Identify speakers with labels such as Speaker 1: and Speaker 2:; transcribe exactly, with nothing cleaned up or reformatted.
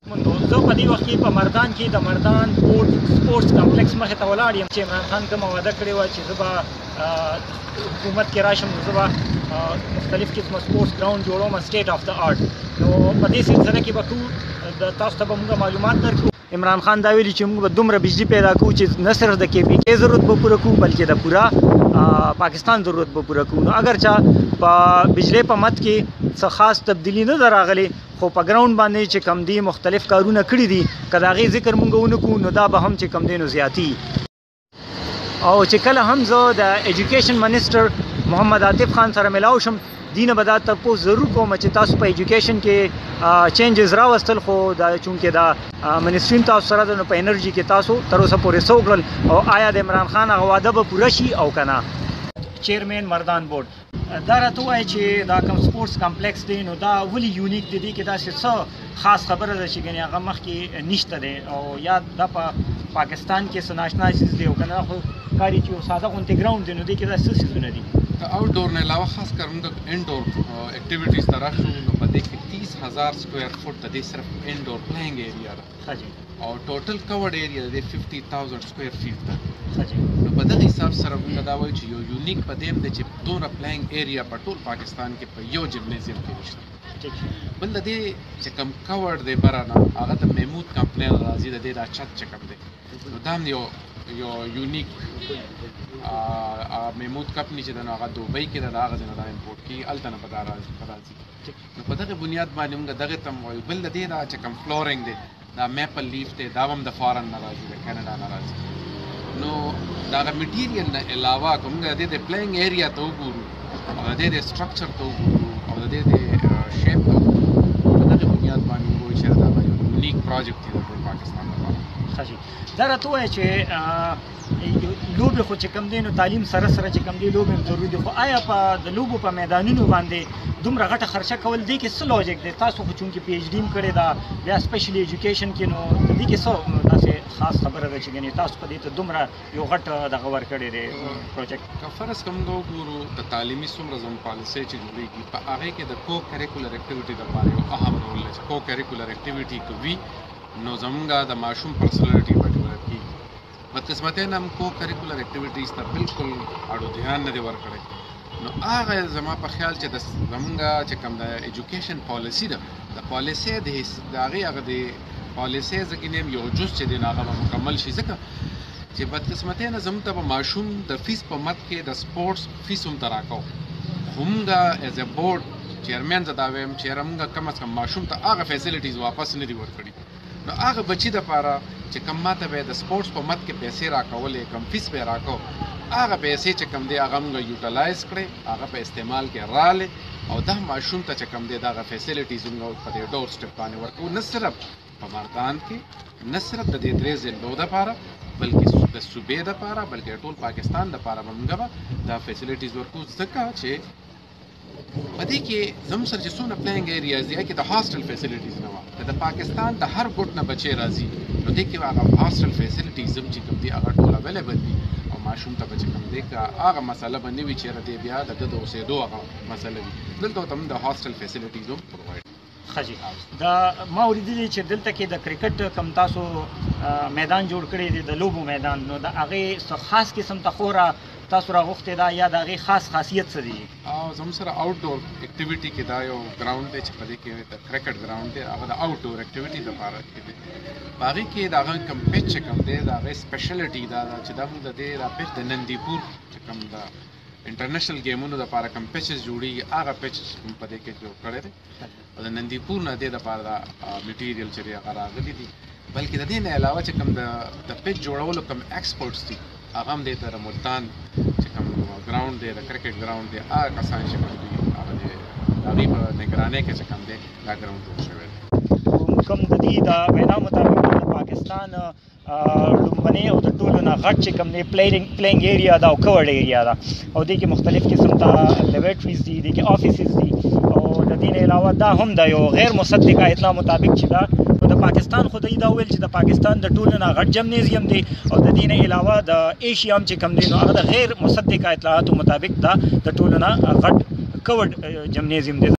Speaker 1: زه په دې وخت کې په مردان کې د مردان سپورټس کمپلیکس مخې ته ولاړ یم چې عمران خان کومه وعده کړې وه چې زه به حکومت کې راشم نو زه به مختلف قسمه سپورټس ګراوند جوړوم سټیټ آف د آرټ. نو په دې سلسله کې به کوو تاسو ته به موږ معلومات درکړو. عمران خان دا ویلي چې موږ به دومره بجلی پیدا کوو چې نه صرف د کې پي کې ضرورت به پوره کوو بلکې د پوره پاکستان ضرورت به پوره کوو. نو اگر چا په بجلی په مد کې څه خاص تبدیلی نه ده راغلې خو په ګراوند باندې چې کم دي مختلف کارونه کړي دي که د هغې ذکر موږ ونه کړو نو دا به هم چې کم دی نو زیاتي. او چې کله هم زه د ایجوکیشن منسټر محمد عاطف خان سره ملاو شم دینه به دا تپوس ضرور کوم چې تاسو په ایجوکیشن کې چینجز راوستل خو دا چونکې دا منسټري تاسو سره ده نو په انرژي کې تاسو تر اوسه پورې څه وکړل او آیا د عمران خان هغه وعده به پوره شي او که نه. چیرمین مردان بورډ دا راته ووایي چې دا کوم سپورټس کمپلیکس دی نو دا ولې یونیک دی کې داسې څه خاص خبره ده چې ګنې هغه مخکې نشته دی او یا دا په پاکستان کې څه ناشنا څیز دی او که نه خو ښکاري چې یو ساده غوندې ګراوند دی نو دې کې دا څه څیزونه دي.
Speaker 2: د آؤټډور نه علاوه خاص کر موږ انډور اکټیویټیز ته راشو نو په دې کې تیس هزار سکویر فوټ د دې صرف انډور پلینګ ایریا ده او ټوټل کورډ ایریا د ففټي تھاؤزنډ سکویر فیټ ده. نو په دغه حساب سره موږ دا وایو چې یو یونیک په دې دی چې دومره پلینګ ایریا په ټول پاکستان کې په یو جمنیزیم کې نشته. بل د دې چې کوم کورډ دی بره نه هغه د محمود کمپنۍ نه راځي د دې دا چت چې کوم دی نو دا هم یو یو یونیک محمود کمپنۍ چې ده نو هغه دوبۍ کې ده د هغه ځای نه دا امپورټ کېږي هلته نه به دا راځي نو په دغه بنیاد باندې موږ دغې ته هم وایو. بل د دې دا چې کوم فلورنګ دی دا میپل لیف دی دا هم د فارن نه راځي د کینیډا نه راځي. نو د هغه میټیریل نه علاوه که موږ د دې د پلینګ ایریا ته وګورو او د دې د سټرکچر ته وګورو او د دې د شیپ ته وګورو په دغه بنیاد باندې موږ وایو چې دا یو یونیک پروجیکټ دی د ټول پاکستان لپاره.
Speaker 1: دا راته ووایه چې لوبې خو چې کوم دی نو تعلیم سره سره چې کوم دی لوبې هم ضروري دي خو آیا په د لوبو په میدانونو باندې دومره غټه خرچه کول دی کې څه لوجیک دی؟ تاسو خو چونکې پی ایچ ډي هم کړې ده بیا سپیشلي ایجوکیشن کې نو د دې کې څه داسې خاص خبره ده چې ګنې تاسو په دې ته دومره یو غټ دغه ورکړی دی پروجیکټ؟
Speaker 2: که فرض که موږ وګورو د تعلیمي څومره زموږ پالیسۍ چې جوړېږي په هغې کې د کو کریکولر اکټیویټي لپاره یو اهم رول دی چې کو کریکولر اکټیویټي که وي نو زمونږ د ماشوم پرسنالټي به ډیولپ کېږي. بدقسمتۍ نه هم کو کریکولر اکټیویټیز ته بالکل اړو دھیان نه دی ورکړی. نو هغه زما په خیال چې د زمونږ چې کوم د ایجوکیشن پالیسي ده د پالیسۍ د هغې هغه د پالیسۍ زه ګینم یو جز چې دی نو هغه به مکمل شي ځکه چې بدقسمتۍ نه زموږ ته به ماشوم د فیس په مد کې د سپورټس فیس هم ته راکوو خو موږ ایز ا بورډ چیرمین زه دا وایم چې یاره موږ کم از کم ماشوم ته هغه فیسلیټیز واپس نه دي ورکړي. نو هغه بچي دپاره چې کوم ماته به یې د سپورټس په مد کې پیسې راکولې کم فیس به یې راکو هغه پیسې چې کوم دی هغه موږ یوټیلایز کړې هغه په استعمال کې رالې او دا ماشوم ته چې کوم دی دغه فیسلیټیز موږ په دې ډور سټپ باندې ورکوو نه صرف په مردان کې نه صرف د دې درې ضلعو دپاره بلکې د صوبې دپاره بلکې ټول پاکستان دپاره به موږ به دا فیسلیټیز ورکوو ځکه چې په دې کې زموږ سره چې څومره پلینګ ایریاز دي هغې کې د هاسټل فیسلیټیز نه وه که د پاکستان د هر ګوټ نه بچی راځي نو دې کې به هغه هاسټل فیسلیټیز هم چې کوم دي هغه ټول اویلیبل دي او ماشوم ته به چې کوم دی که هغه مسله به نه وي چېرې دی بیا د ده د اوسېدو هغه مسله وي دلته ورته هم د هاسټل فیسلیټیز هم پرووایډ.
Speaker 1: ښه جي دا ما اورېدلي چې دلته کې د کرکټ کوم تاسو میدان جوړ کړی دی د لوبو میدان نو د هغې څه خاص قسم ته خوره تاسو راغوښتې ده یا د هغې خاص خاصیت څه دی؟
Speaker 2: زموږ سره آؤټ ډور اکټیویټي کې دا یو ګراوند دی چې په دې کې د کرکټ ګراوند دی هغه د آؤټ ډور اکټیویټي دپاره کې دی. په هغې کې د هغه کوم پیچ چې کوم دی د هغې سپیشلټي دا ده چې دا موږ د دې دا پیچ د نندي پور چې کوم د انټرنیشنل ګیمونو دپاره کوم پیچز جوړېږي هغه پیچ کوم په دې کې جوړ کړی دی او د نندي پور نه دې دپاره دا میټیریل چې دی هغه راغلی دي. بلکې د دې نه علاوه چې کوم د پیچ جوړولو کوم ایکسپرټس دي هغه هم دې ته د ملتان چې کوم ګراوند دی د کرکټ ګراوند دی هغه کسان چې کوم دي هغه د هغې په نګرانۍ کې چې کوم دی دا ګراوند جوړ شوی دی.
Speaker 1: کوم د دې د وینا مطابق د پاکستان لومبنۍ او د ټولو نه غټ چې کوم دی پلینګ پلینګ ایریا ده او کورډ ایریا ده او دې کې مختلف قسم ته لیبارټریز دي دې کې آفیسز دي او د دې نه علاوه دا هم د یو غیر مصدقه اطلاع مطابق چې دا نو د پاکستان خو دوی دا ویل چې د پاکستان د ټولو نه غټ جمنیزیم دی او د دې نه علاوه د ایشیا هم چې کوم دی نو هغه د غیر مصدقه اطلاعاتو مطابق دا د ټولو نه غټ کورډ جمنیزیم دی.